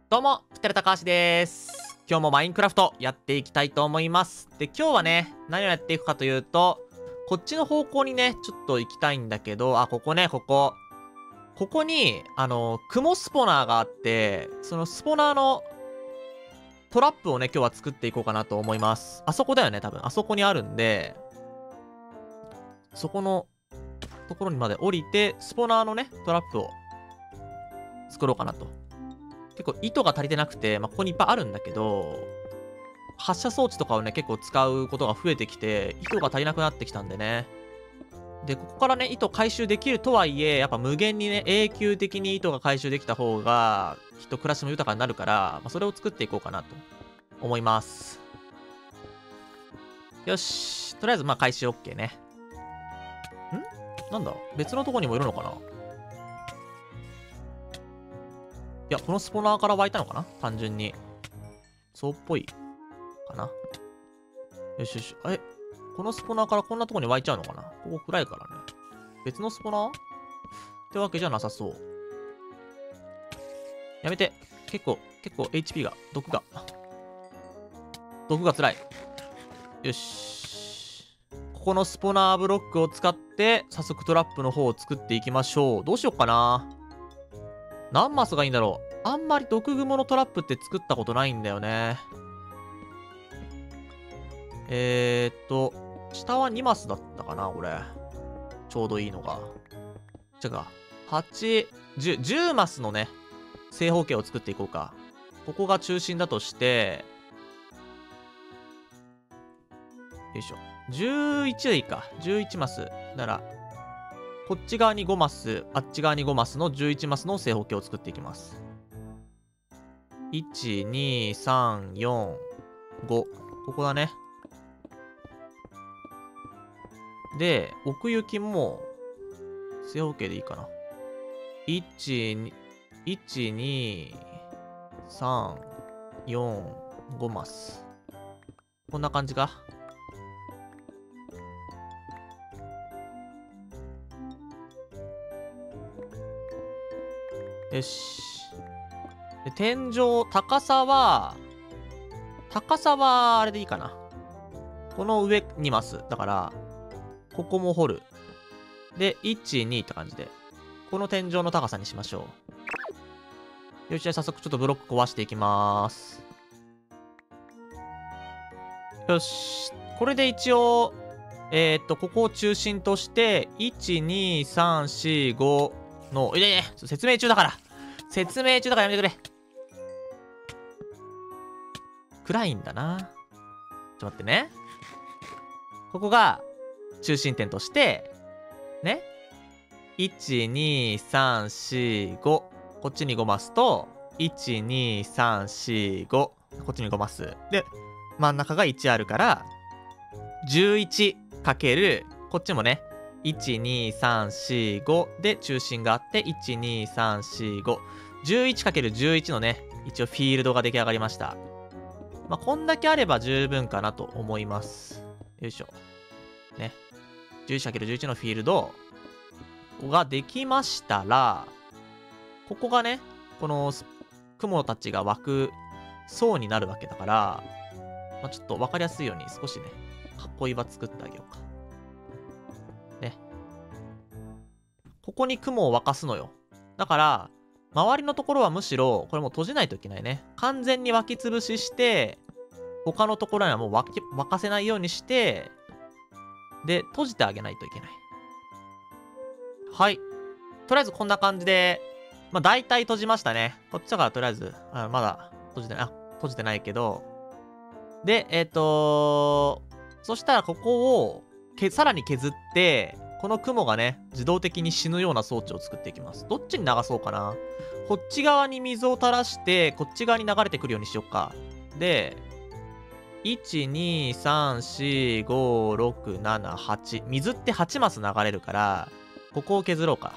どうも、ふてるたかはしです。今日もマインクラフトやっていきたいと思います。で、今日はね、何をやっていくかというと、こっちの方向にね、ちょっと行きたいんだけど、ここね、ここ。ここに、雲スポナーがあって、そのスポナーのトラップをね、今日は作っていこうかなと思います。あそこだよね、多分。あそこにあるんで、そこのところにまで降りて、スポナーのね、トラップを作ろうかなと。結構糸が足りてなくて、ここにいっぱいあるんだけど、発射装置とかをね、結構使うことが増えてきて、糸が足りなくなってきたんでね。で、ここからね、糸回収できるとはいえ、やっぱ無限にね、永久的に糸が回収できた方が、きっと暮らしも豊かになるから、それを作っていこうかなと思います。よし。とりあえず、回収 OK ね。なんだ別のとこにもいるのかないや、このスポナーから湧いたのかな単純に。そうっぽい。かな。よしよし。このスポナーからこんなとこに湧いちゃうのかなここ暗いからね。別のスポナーってわけじゃなさそう。やめて。結構 HP が、毒が辛い。よし。ここのスポナーブロックを使って、早速トラップの方を作っていきましょう。どうしよっかな。何マスがいいんだろう。あんまり毒蜘蛛のトラップって作ったことないんだよね。下は2マスだったかな、これ。ちょうどいいのが。違うか。8、10マスのね、正方形を作っていこうか。ここが中心だとして、よいしょ。11でいいか。11マス。なら、こっち側に5マス、あっち側に5マスの11マスの正方形を作っていきます。1、2、3、4、5。ここだね。で、奥行きも、正方形でいいかな。1、2、3、4、5マス。こんな感じか。よし。で、天井、高さは、あれでいいかな。この上2マス。だから、ここも掘る。で、1、2って感じで。この天井の高さにしましょう。よし、じゃあ早速ちょっとブロック壊していきまーす。よし。これで一応、ここを中心として、1、2、3、4、5の、説明中だから。説明中だからやめてくれ。暗いんだな。ちょっと待ってね。ここが中心点として、ね。1、2、3、4、5。こっちに5マスと、1、2、3、4、5。こっちに5マス。で、真ん中が1あるから、11かける、こっちもね、1、2、3、4、5で中心があって、1、2、3、4、5。11×11 のね、一応フィールドが出来上がりました。こんだけあれば十分かなと思います。よいしょ。ね。11×11 のフィールドができましたら、ここがね、この雲たちが湧く層になるわけだから、ちょっとわかりやすいように少しね、囲いは作ってあげようか。ね。ここに雲を沸かすのよ。だから、周りのところはむしろ、これもう閉じないといけないね。完全に湧き潰しして、他のところにはもう沸かせないようにして、で、閉じてあげないといけない。はい。とりあえずこんな感じで、大体閉じましたね。こっちだからとりあえず、まだ閉じてないけど。で、そしたらここを、さらに削って、この雲がね、自動的に死ぬような装置を作っていきます。どっちに流そうかな。こっち側に水を垂らして、こっち側に流れてくるようにしよっか。で、1、2、3、4、5、6、7、8。水って8マス流れるから、ここを削ろうか。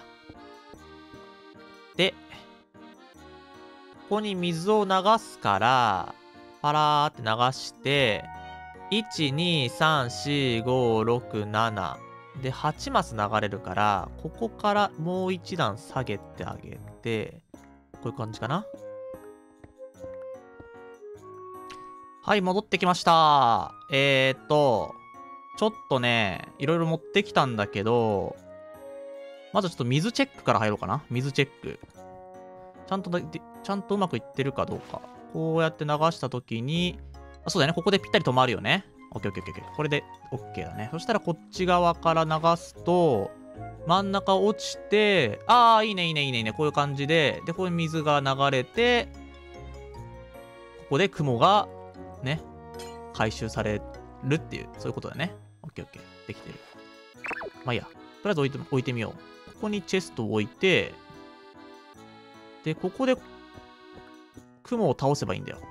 で、ここに水を流すから、パラーって流して、1、2、3、4、5、6、7。で、8マス流れるから、ここからもう一段下げてあげて、こういう感じかな。 はい、戻ってきました。ちょっとね、いろいろ持ってきたんだけど、まずちょっと水チェックから入ろうかな。水チェック。ちゃんとうまくいってるかどうか。こうやって流したときに、あ、そうだよね。ここでぴったり止まるよね。オッケーオッケーオッケー。これで OK だね。そしたらこっち側から流すと、真ん中落ちて、いいねいいねいいねいいね。こういう感じで、で、ここに水が流れて、ここで雲が、ね、回収されるっていう、そういうことだね。オッケーオッケー。できてる。まあいいや。とりあえず置いてみよう。ここにチェストを置いて、で、ここで、雲を倒せばいいんだよ。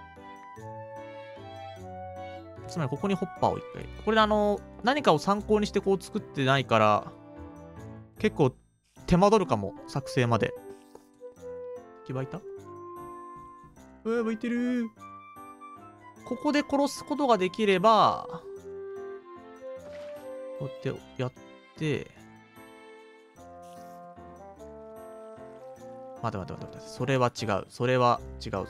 つまり、ここにホッパーを一回。これで何かを参考にしてこう作ってないから、結構手間取るかも。作成まで。気湧いた？湧いてる。ここで殺すことができれば、こうやってやって、待って。それは違う。それは違うぞ。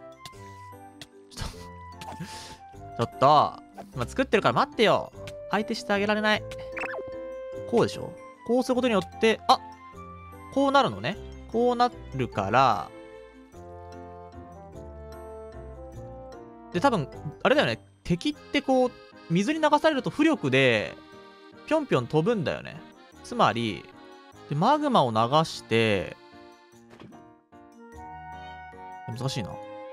ちょっと、今作ってるから待ってよ。相手してあげられない。こうでしょ？こうすることによって、こうなるのね。こうなるから、で、多分、あれだよね。敵ってこう、水に流されると浮力で、ぴょんぴょん飛ぶんだよね。つまり、でマグマを流して、難しいな。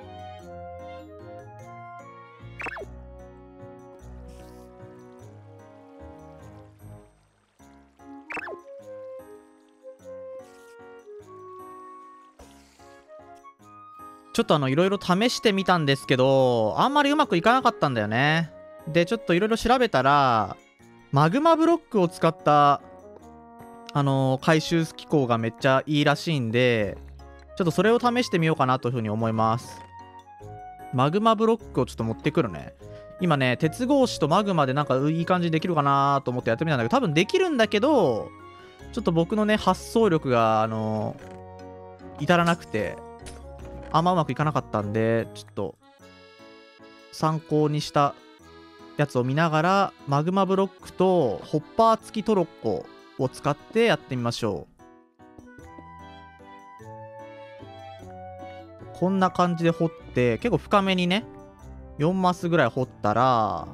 ちょっといろいろ試してみたんですけど、あんまりうまくいかなかったんだよね。で、ちょっといろいろ調べたら、マグマブロックを使った、回収機構がめっちゃいいらしいんで、ちょっとそれを試してみようかなというふうに思います。マグマブロックをちょっと持ってくるね。今ね、鉄格子とマグマでなんかいい感じにできるかなと思ってやってみたんだけど、多分できるんだけど、ちょっと僕のね、発想力が、至らなくて、あんまうまくいかなかったんで、ちょっと、参考にしたやつを見ながら、マグマブロックとホッパー付きトロッコを使ってやってみましょう。こんな感じで掘って、結構深めにね、4マスぐらい掘ったら、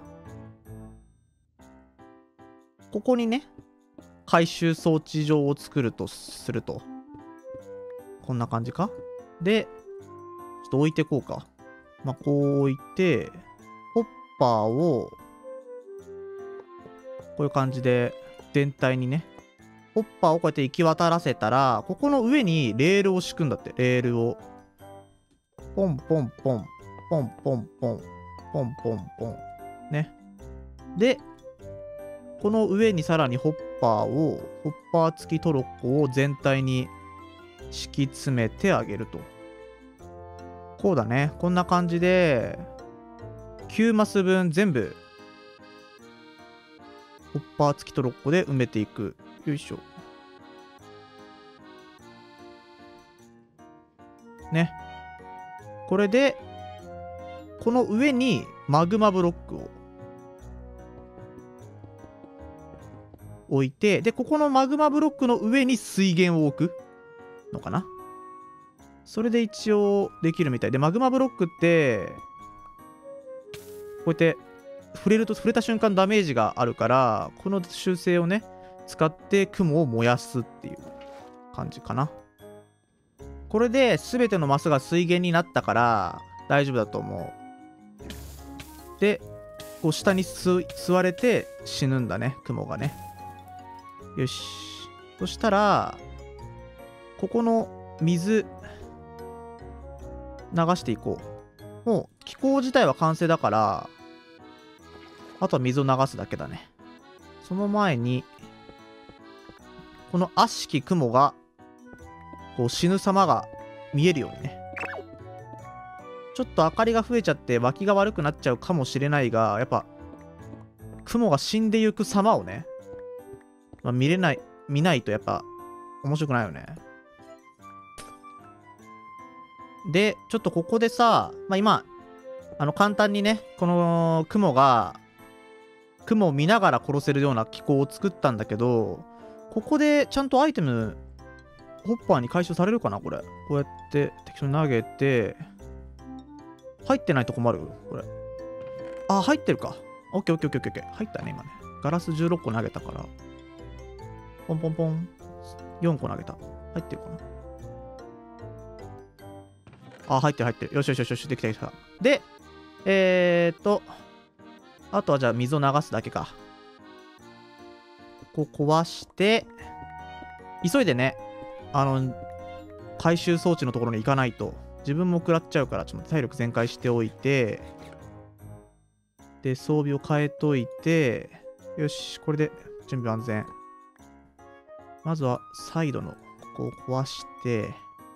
ここにね、回収装置場を作るとすると。こんな感じか？で、ちょっと置いてこうか。まあ、こう置いて、ホッパーを、こういう感じで全体にね、ホッパーをこうやって行き渡らせたら、ここの上にレールを敷くんだって。レールを。ポンポンポン、ポンポンポン、ポンポンポン。ね。で、この上にさらにホッパー付きトロッコを全体に敷き詰めてあげると。こうだね。こんな感じで、9マス分全部、ホッパー付きトロッコで埋めていく。よいしょ。ね。これで、この上にマグマブロックを置いて、で、ここのマグマブロックの上に水源を置くのかな。それで一応できるみたいで、マグマブロックって、こうやって触れた瞬間ダメージがあるから、この習性をね、使って雲を燃やすっていう感じかな。これで全てのマスが水源になったから大丈夫だと思う。で、こう下に吸われて死ぬんだね、雲がね。よし。そしたら、ここの水、流していこう。もう気候自体は完成だから、あとは水を流すだけだね。その前に、この悪しき雲が、こう死ぬ様が見えるようにね。ちょっと明かりが増えちゃって脇が悪くなっちゃうかもしれないが、やっぱ、雲が死んでゆく様をね、見ないとやっぱ面白くないよね。で、ちょっとここでさ、今、 簡単にね、この雲を見ながら殺せるような機構を作ったんだけど、ここでちゃんとアイテム、ホッパーに回収されるかなこれ。こうやって適当に投げて、入ってないと困るこれ。あ、入ってるか。オッケーオッケーオッケーオッケー。入ったね、今ね。ガラス16個投げたから。ポンポンポン。4個投げた。入ってるかな。あ、入ってる入ってる。よしよしよしよし、できたできた。で、あとはじゃあ水を流すだけか。ここ壊して、急いでね、回収装置のところに行かないと、自分も食らっちゃうから、ちょっと体力全開しておいて、で、装備を変えといて、よし、これで準備安全。まずは、サイドの、ここを壊して、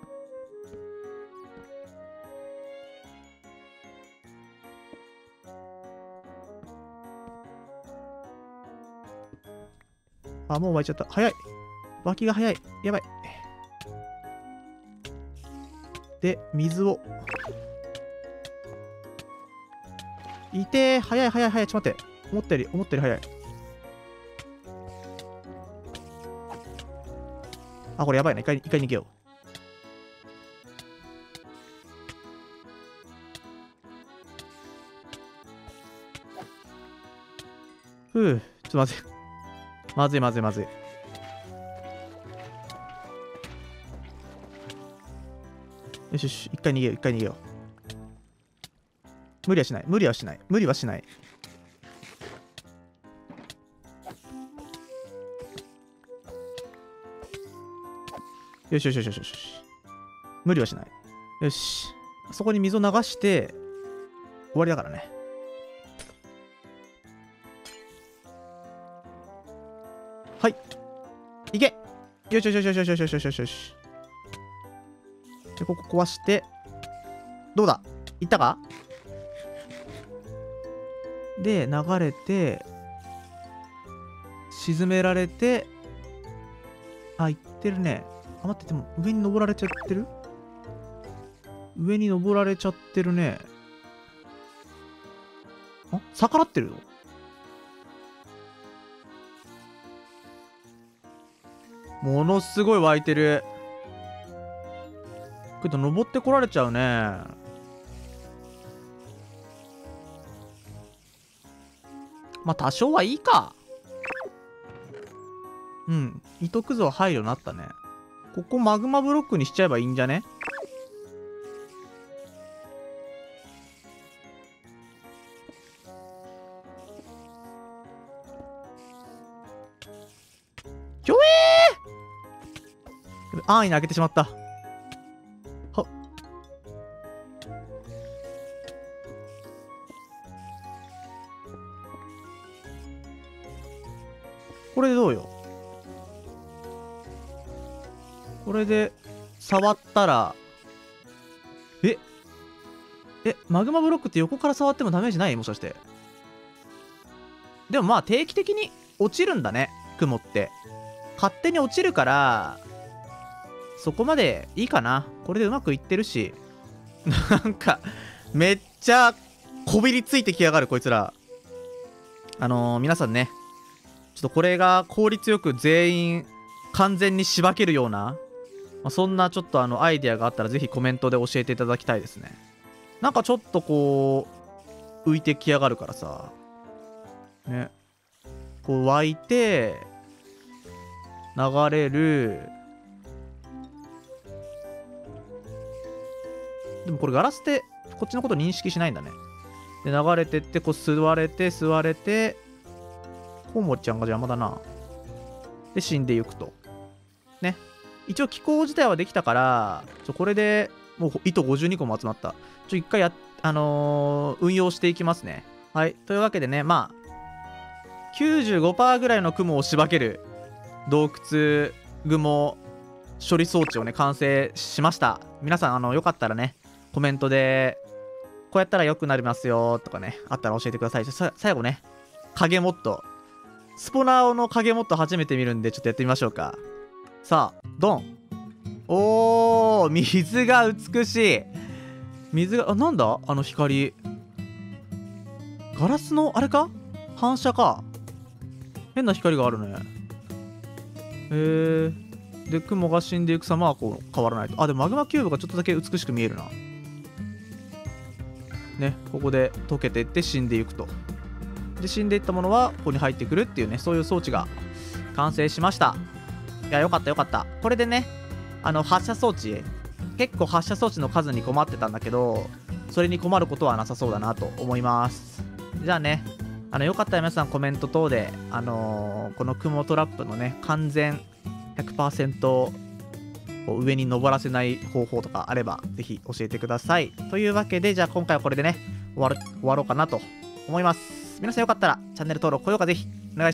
あ、もう湧いちゃった。早い。湧きが早い。やばい。で、水を。いてー。早い早い早い。ちょっと待って。思ったより早い。あ、これやばいな。一回逃げよう。ふう。ちょっと待って。まずいまずいまずい。よしよし、一回逃げよう。無理はしない。よし。無理はしない。よし。そこに水を流して、終わりだからね。はい。いけ。よし。で、ここ壊して、どうだいったか。で、流れて、沈められて、あ、いってるね。あ、待って、でも上に登られちゃってるね。あ、逆らってるの。ものすごい湧いてる。けど登ってこられちゃうね。まあ多少はいいか。うん。糸くずは入るようになったね。ここマグマブロックにしちゃえばいいんじゃね。ひょ安易に開けてしまった。はっ。これでどうよ。これで触ったら、マグマブロックって横から触ってもダメージない？もしかして。でもまあ定期的に落ちるんだね、雲って。勝手に落ちるから、そこまでいいかな。これでうまくいってるし。なんか、めっちゃこびりついてきやがる、こいつら。皆さんね、ちょっとこれが効率よく全員完全にしばけるような、そんなちょっとアイデアがあったらぜひコメントで教えていただきたいですね。なんかちょっとこう浮いてきやがるからさね、こう湧いて流れる。でもこれガラスってこっちのこと認識しないんだね。で流れてってこう吸われてコウモリちゃんが邪魔だな。で死んでいくとね。一応気候自体はできたから、これでもう糸52個も集まった。一回運用していきますね。はい。というわけでね、まあ、95% ぐらいの雲をしばける洞窟雲処理装置をね、完成しました。皆さん、よかったらね、コメントで、こうやったら良くなりますよとかね、あったら教えてください。最後ね、影モッド。スポナーの影モッド初めて見るんで、ちょっとやってみましょうか。さあ、ドン。おー、水が美しい。水が、なんだあの光。 ガラスのあれか、反射か。変な光があるね。で雲が死んでいく様はこう変わらないと。あ、でもマグマキューブがちょっとだけ美しく見えるな。ね、ここで溶けていって死んでいくと。で死んでいったものはここに入ってくるっていうね、そういう装置が完成しました。いや、よかったよかった。これでね、発射装置、結構発射装置の数に困ってたんだけど、それに困ることはなさそうだなと思います。じゃあね、よかったら皆さんコメント等で、この雲トラップのね、完全 100% 上に登らせない方法とかあれば、ぜひ教えてください。というわけで、じゃあ今回はこれでね、終わろうかなと思います。皆さんよかったらチャンネル登録、高評価ぜひお願いします。